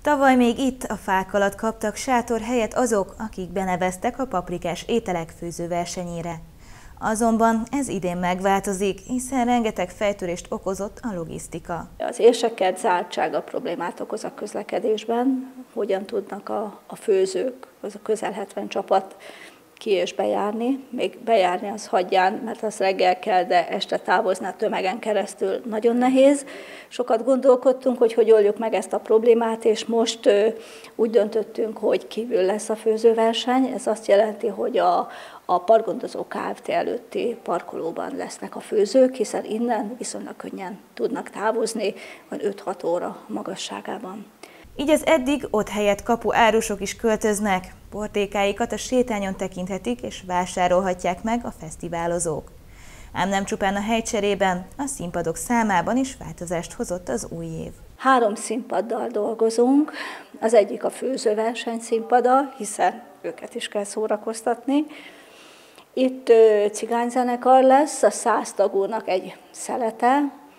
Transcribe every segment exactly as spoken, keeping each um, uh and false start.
Tavaly még itt a fák alatt kaptak sátorhelyet azok, akik beneveztek a paprikás ételek főzőversenyére. Azonban ez idén megváltozik, hiszen rengeteg fejtörést okozott a logisztika. Az érsekert zártsága problémát okoz a közlekedésben, hogyan tudnak a, a főzők, az a közel hetven csapat ki és bejárni, még bejárni az hagyján, mert az reggel kell, de este távozni a tömegen keresztül nagyon nehéz. Sokat gondolkodtunk, hogy hogy oldjuk meg ezt a problémát, és most ö, úgy döntöttünk, hogy kívül lesz a főzőverseny. Ez azt jelenti, hogy a, a Parkgondozó Kft. Előtti parkolóban lesznek a főzők, hiszen innen viszonylag könnyen tudnak távozni, van öt-hat óra magasságában. Így az eddig ott helyett kapu árusok is költöznek, portékáikat a sétányon tekinthetik és vásárolhatják meg a fesztiválozók. Ám nem csupán a helycserében, a színpadok számában is változást hozott az új év. Három színpaddal dolgozunk, az egyik a főzőverseny színpada, hiszen őket is kell szórakoztatni. Itt cigányzenekar lesz, a száz tagúnak egy szelete,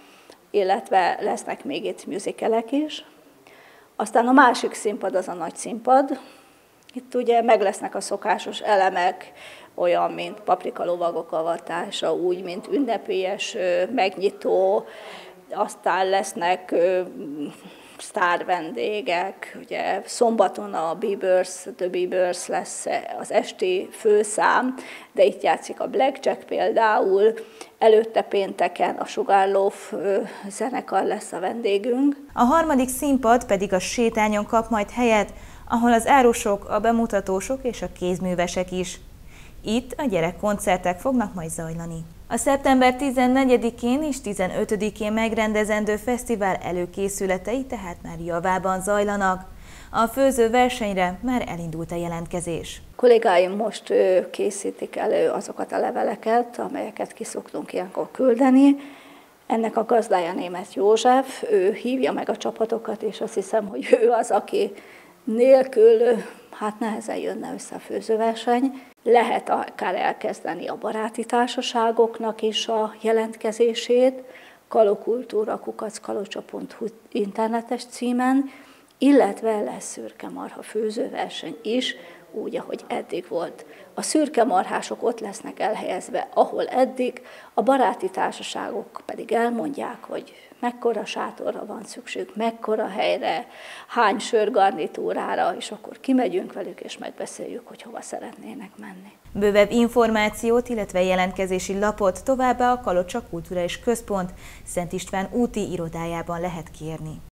illetve lesznek még itt musicalek is. Aztán a másik színpad az a nagy színpad. Itt ugye meg lesznek a szokásos elemek, olyan, mint paprikalovagok avatása, úgy, mint ünnepélyes megnyitó, aztán lesznek sztár vendégek, ugye szombaton a Bieber's, The Bieber's lesz az esti főszám, de itt játszik a Blackjack például, előtte pénteken a Sugar Loaf zenekar lesz a vendégünk. A harmadik színpad pedig a sétányon kap majd helyet, ahol az árusok, a bemutatósok és a kézművesek is. Itt a gyerekkoncertek fognak majd zajlani. A szeptember tizennegyedikén és tizenötödikén megrendezendő fesztivál előkészületei tehát már javában zajlanak. A főzőversenyre már elindult a jelentkezés. A kollégáim most készítik elő azokat a leveleket, amelyeket ki szoktunk ilyenkor küldeni. Ennek a gazdája Németh József, ő hívja meg a csapatokat, és azt hiszem, hogy ő az, aki nélkül hát nehezen jönne össze a főzőverseny. Lehet akár elkezdeni a baráti társaságoknak is a jelentkezését, kalokultúra kukac kalocsa pont hu internetes címen, illetve lesz szürkemarha főzőverseny is, úgy, ahogy eddig volt. A szürkemarhások ott lesznek elhelyezve, ahol eddig, a baráti társaságok pedig elmondják, hogy mekkora sátorra van szükség, mekkora helyre, hány sörgarnitúrára, és akkor kimegyünk velük, és megbeszéljük, hogy hova szeretnének menni. Bővebb információt, illetve jelentkezési lapot továbbá a Kalocsa Kulturális Központ Szent István úti irodájában lehet kérni.